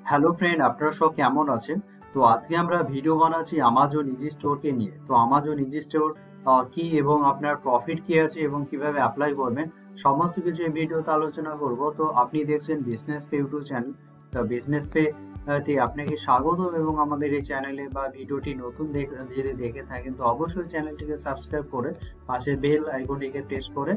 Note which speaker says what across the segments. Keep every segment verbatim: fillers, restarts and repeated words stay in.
Speaker 1: Hello friend, আপনারা সব কেমন আছেন? তো আজকে আমরা ভিডিও বানাচ্ছি আমাজন ইজি স্টোরকে নিয়ে। তো আমাজন ইজি স্টোর কি এবং আপনার প্রফিট কি আছে এবং কিভাবে অ্যাপ্লাই করবেন সমস্ত কিছু এই ভিডিওতে আলোচনা করব। তো আপনি দেখছেন বিজনেস পে ইউটিউব চ্যানেল। তো বিজনেস পে তে আপনাকে স্বাগত এবং আমাদের এই চ্যানেলে বা ভিডিওটি নতুন দেখ- যদি দেখে থাকেন তো অবশ্যই চ্যানেলটিকে সাবস্ক্রাইব করে পাশে বেল আইকনটিকে প্রেস করে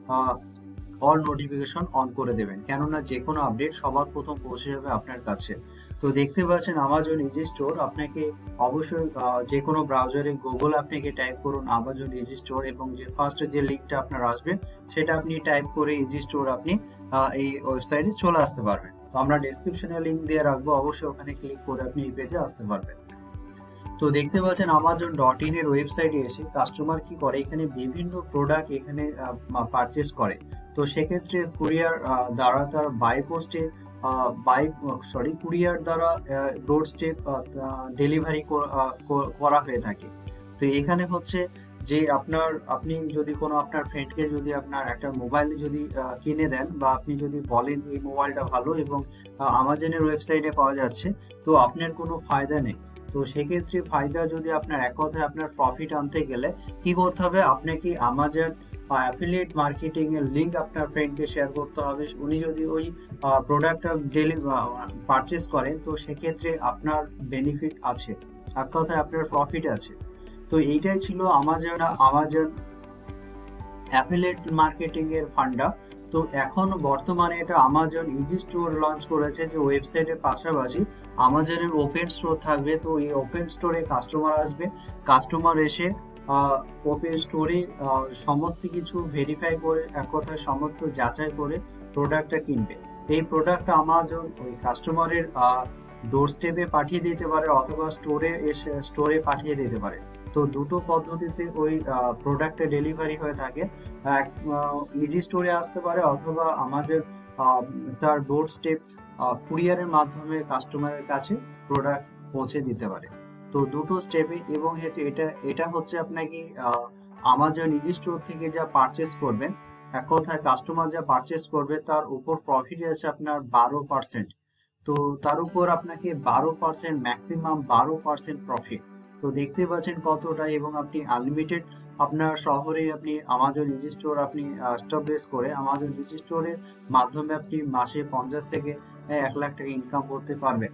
Speaker 1: অল নোটিফিকেশন অন করে দেবেন, কেননা যে কোনো আপডেট সবার প্রথম পৌঁছে যাবে আপনার কাছে। তো দেখতে পাচ্ছেন আমাজন ইজি স্টোর। আপনাকে অবশ্যই আহ, যে কোনো ব্রাউজারে গুগল আপনাকে টাইপ করুন আমাজন ইজি স্টোর এবং যে ফার্স্ট যে লিঙ্কটা আপনার আসবে সেটা আপনি টাইপ করে ইজি স্টোর আপনি আহ, এই ওয়েবসাইটে চলে আসতে পারবেন। তো আমরা ডেসক্রিপশনে লিঙ্ক দিয়ে রাখবো, অবশ্যই ওখানে ক্লিক করে আপনি এই পেজে আসতে পারবেন। তো দেখতে পাচ্ছেন আমাজন ডট ইন এর ওয়েবসাইটে এসে কাস্টমার কি করে, এখানে বিভিন্ন প্রোডাক্ট এখানে পারচেস করে। তো সেক্ষেত্রে কুরিয়ার দ্বারা তার বাই পোস্টে বাই সরি কুরিয়ার দ্বারা ডোর স্টেপ ডেলিভারি করা হয়ে থাকে। তো এখানে হচ্ছে যে আপনার আপনি যদি কোনো আপনার ফ্রেন্ডকে যদি আপনার একটা মোবাইল যদি আহ, কিনে দেন বা আপনি যদি বলেন এই মোবাইলটা ভালো এবং আমাজনের ওয়েবসাইটে পাওয়া যাচ্ছে, তো আপনার কোনো ফায়দা নেই। তো সেক্ষেত্রে ফায়দা যদি আপনার এক কথায় আপনার প্রফিট আনতে গেলে কি করতে হবে, আপনাকে আমাজন অ্যাফিলিয়েট মার্কেটিং এর লিংক আপনার ফ্রেন্ডকে শেয়ার করতে হবে। উনি যদি ওই প্রোডাক্টটা ডেলি পারচেস করেন তো সেক্ষেত্রে আপনার বেনিফিট আছে, এক কথায় আপনার প্রফিট আছে। তো এইটাই ছিল আমাজন আমাজন অ্যাফিলিয়েট মার্কেটিং এর ফান্ডা। তো এখন বর্তমানে এটা আমাজন ইজি স্টোর লঞ্চ করেছে, যে ওয়েবসাইটের পাশাপাশি আমাজনের ওপেন স্টোর থাকবে। তো এই ওপেন স্টোরে কাস্টমার আসবে, কাস্টমার এসে ওপেন স্টোরে সমস্ত কিছু ভেরিফাই করে এক কথায় সমস্ত যাচাই করে প্রোডাক্টটা কিনবে। এই প্রোডাক্টটা আমাজন ওই কাস্টমারের ডোর স্টেপে পাঠিয়ে দিতে পারে অথবা স্টোরে এসে স্টোরে পাঠিয়ে দিতে পারে। তো দুটো পদ্ধতিতে ওই প্রোডাক্টের ডেলিভারি হয়ে থাকে। এক ইজি স্টোরে আসতে পারে অথবা আমাদের আহ, তার ডোর স্টেপ কুরিয়ারের মাধ্যমে কাস্টমারের কাছে প্রোডাক্ট পৌঁছে দিতে পারে। তো দুটো স্টেপে এবং এতে এটা এটা হচ্ছে আপনাকে আমাজন ইজি স্টোর থেকে যা পারচেস করবেন, এক কথায় কাস্টমার যা পারচেস করবে তার উপর প্রফিট আছে আপনার বারো পার্সেন্ট। তো তার উপর আপনাকে বারো পার্সেন্ট ম্যাক্সিমাম বারো পার্সেন্ট প্রফিট। তো দেখতে পাচ্ছেন কতটা, এবং আপনি আনলিমিটেড আপনার শহরে আপনি আমাজন ইজি স্টোর আপনি এস্টাবলিশ করে আমাজন ইজি স্টোরের মাধ্যমে আপনি মাসে পঞ্চাশ থেকে এক লাখ টাকা ইনকাম করতে পারবেন।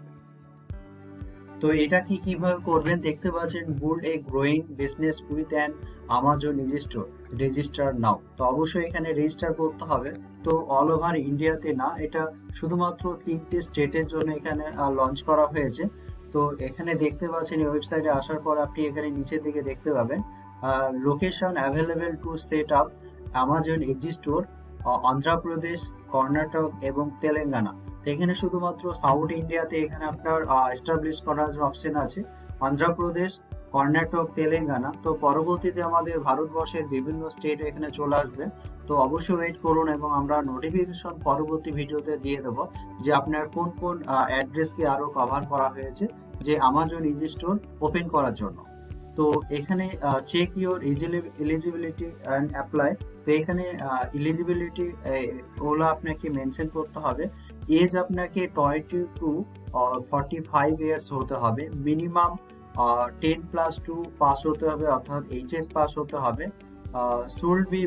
Speaker 1: তো এটা কি কিভাবে করবেন দেখতে পাচ্ছেন, build a growing business with an Amazon easy store, register now. তো অবশ্যই এখানে রেজিস্টার করতে হবে। তো অল ওভার ইন্ডিয়াতে না, এটা শুধুমাত্র তিনটে স্টেটের জন্য এখানে লঞ্চ করা হয়েছে। তো এখানে দেখতে পাচ্ছেন এই ওয়েবসাইটে আসার পর আপনি এখানে নিচের দিকে দেখতে পাবেন location available to set up Amazon easy store, Andhra Pradesh, Karnataka এবং তেলেঙ্গানা। তো এখানে শুধুমাত্র সাউথ ইন্ডিয়াতে এখানে আপনার এস্টাবলিশ করার অপশন আছে, অন্ধ্রপ্রদেশ, কর্ণাটক, তেলেঙ্গানা। তো পরবর্তীতে আমাদের ভারতবর্ষের বিভিন্ন স্টেট এখানে চলে আসবে। তো অবশ্যই ওয়েট করুন এবং আমরা নোটিফিকেশন পরবর্তী ভিডিওতে দিয়ে দেবো যে আপনার কোন কোন অ্যাড্রেসকে আরো কভার করা হয়েছে যে আমাজন ইজি স্টোর ওপেন করার জন্য। তো এখানে check your eligibility and apply. তো এখানে এলিজিবিলিটি ওগুলো আপনাকে মেনশন করতে হবে। এজ আপনাকে twenty to forty five years হতে হবে, minimum ten plus two pass হতে হবে অর্থাৎ এইচএস পাস হতে হবে। Should be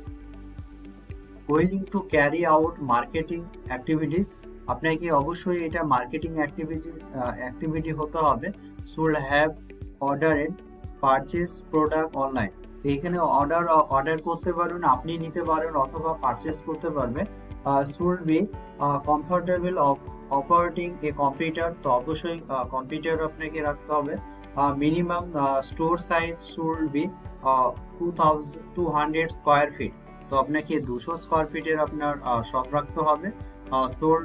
Speaker 1: willing to carry out marketing activities, আপনাকে অবশ্যই এটা মার্কেটিং অ্যাক্টিভিটি অ্যাক্টিভিটি হতে হবে। Should have ordered purchase product online. তো এখানে অর্ডার অর্ডার করতে পারবেন, আপনি নিতে পারেন অথবা পারচেস করতে পারবেন। Should be comfortable operating a computer, তো অবশ্যই কম্পিউটার আপনাকে রাখতে হবে। Minimum store size should be two thousand two hundred square feet, তো আপনাকে দুশো স্কোয়ার ফিটের আপনার শপ রাখতে হবে। Store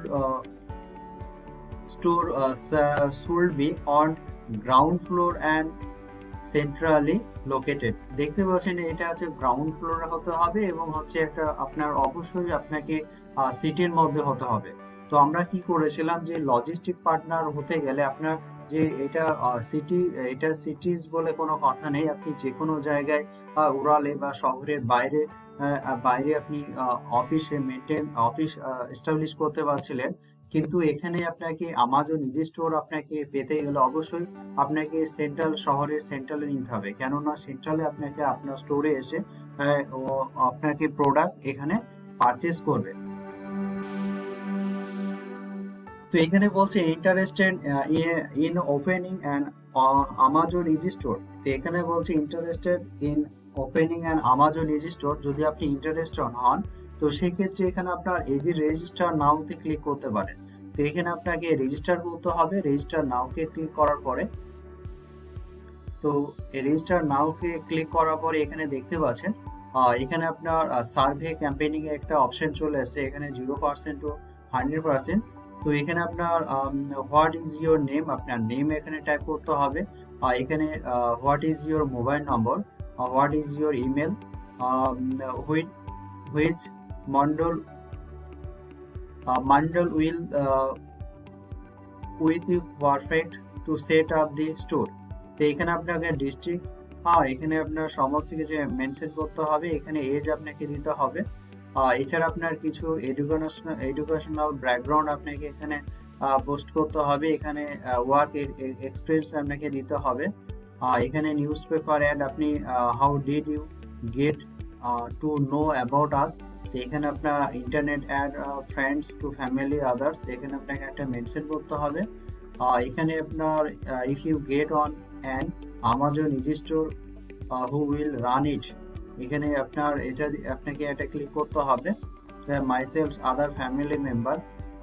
Speaker 1: store should be on ground floor and centrally located. দেখতে পাচ্ছেন এটা হচ্ছে গ্রাউন্ড ফ্লোরে হতে হবে এবং হচ্ছে একটা আপনার অবশ্যই আপনাকে সিটির মধ্যে হতে হবে। তো আমরা কি করেছিলাম যে লজিস্টিক পার্টনার হতে গেলে আপনার যে এটা সিটি এটা সিটিজ বলে কোনো কথা নেই, আপনি যে কোনো জায়গায় উড়ালে বা শহরের বাইরে বাইরে আপনি অফিসে মেনটেন অফিস এস্টাবলিশ করতে পারছিলেন। কিন্তু এখানে আপনাকে আমাজন ইজি স্টোর আপনাকে পেতে গেলে অবশ্যই আপনাকে সেন্ট্রাল শহরের সেন্ট্রালে নিতে হবে, কেননা সেন্ট্রালে আপনাকে আপনার স্টোরে এসে আহ, ও আপনাকে প্রোডাক্ট এখানে পারচেজ করবে। তো এখানে বলছে interested in opening and Amazon easy store. তো এখানে বলছে interested in opening and Amazon easy store. যদি আপনি ইন্টারেস্টেড হন তো সেক্ষেত্রে এখানে আপনার ইজি রেজিস্টার নাওতে ক্লিক করতে পারেন। তো এখানে আপনাকে রেজিস্টার করতে হবে, রেজিস্টার নাওকে ক্লিক করার পরে তো রেজিস্টার নাওকে ক্লিক করার পরে এখানে দেখতে পাচ্ছেন আহ, এখানে আপনার সার্ভে ক্যাম্পেইনিং এর একটা অপশন চলে আসছে, এখানে zero percent to hundred percent. তো এখানে আপনার হোয়াট ইজ ইউর নেম, আপনার নেম এখানে টাইপ করতে হবে। আর এখানে what is your mobile number, what is your email, which which model model will with you perfect to set up the store. তো এখানে আপনাকে ডিস্ট্রিক্ট, হ্যাঁ এখানে আপনার সমস্ত কিছু মেনশন করতে হবে, এখানে এজ আপনাকে দিতে হবে। এছাড়া আপনার কিছু এডুকেশনাল এডুকেশনাল ব্যাকগ্রাউন্ড আপনাকে এখানে পোস্ট করতে হবে, এখানে ওয়ার্ক এক্সপিরিয়েন্স আপনাকে দিতে হবে। এখানে নিউজ পেপার অ্যাড আপনি how did you get to know about us. তো এখানে আপনার internet ad friends to family others, এখানে আপনাকে একটা মেনশন করতে হবে। এখানে আপনার if you get on an Amazon easy store who will run it, এখানে আপনার এটা আপনাকে এটা ক্লিক করতে হবে। Myself other family member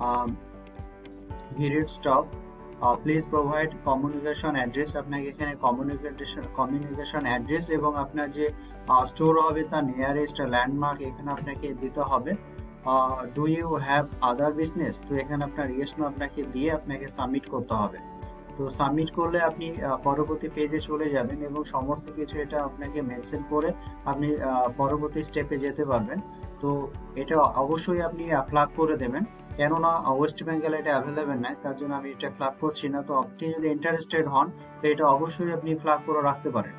Speaker 1: hired stock please provide communication address, আপনাকে এখানে কমিউনিকেশন কমিউনিকেশন অ্যাড্রেস এবং আপনার যে স্টোর হবে তার নিয়ারেস্ট ল্যান্ডমার্ক এখানে আপনাকে দিতে হবে। Do you have other business, তো এখানে আপনার ইয়েস নো আপনাকে দিয়ে আপনাকে সাবমিট করতে হবে। তো সাবমিট করলে আপনি পরবর্তী পেজে চলে যাবেন এবং সমস্ত কিছু এটা আপনাকে মেনশন করে আপনি পরবর্তী স্টেপে যেতে পারবেন। তো এটা অবশ্যই আপনি ফ্ল্যাগ করে দেবেন, কেননা ওয়েস্ট বেঙ্গল এটা অ্যাভেলেবেল নাই, তার জন্য আমি এটা ফ্ল্যাগ করছি না। তো আপনি যদি ইন্টারেস্টেড হন তো এটা অবশ্যই আপনি ফ্ল্যাগ করে রাখতে পারেন।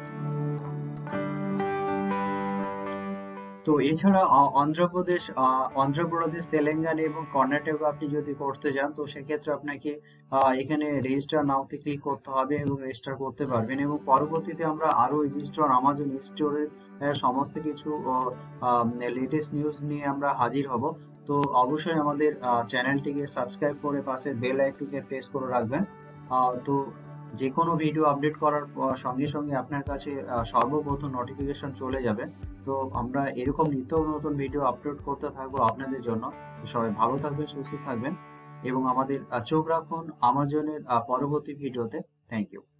Speaker 1: তো এছাড়া অন্ধ্রপ্রদেশ অন্ধ্রপ্রদেশ তেলেঙ্গানা এবং কর্ণাটক আপনি যদি করতে যান তো সেক্ষেত্রে আপনাকে এখানে রেজিস্টার নাওতে ক্লিক করতে হবে এবং রেজিস্টার করতে পারবেন। এবং পরবর্তীতে আমরা আরো ইজি স্টোর আমাজন স্টোরের সমস্ত কিছু লেটেস্ট নিউজ নিয়ে আমরা হাজির হব। তো অবশ্যই আমাদের চ্যানেলটিকে সাবস্ক্রাইব করে পাশে বেল আইকনটিকে প্রেস করে রাখবেন। তো যে কোনো ভিডিও আপডেট করার সঙ্গে সঙ্গে আপনার কাছে সর্বপ্রথম নোটিফিকেশন চলে যাবে। তো আমরা এরকম নিত্য নতুন ভিডিও আপলোড করতে থাকবো আপনাদের জন্য। সবাই ভালো থাকবেন, সুস্থ থাকবেন এবং আমাদের চোখ রাখুন আমাজনের পরবর্তী ভিডিওতে। Thank you.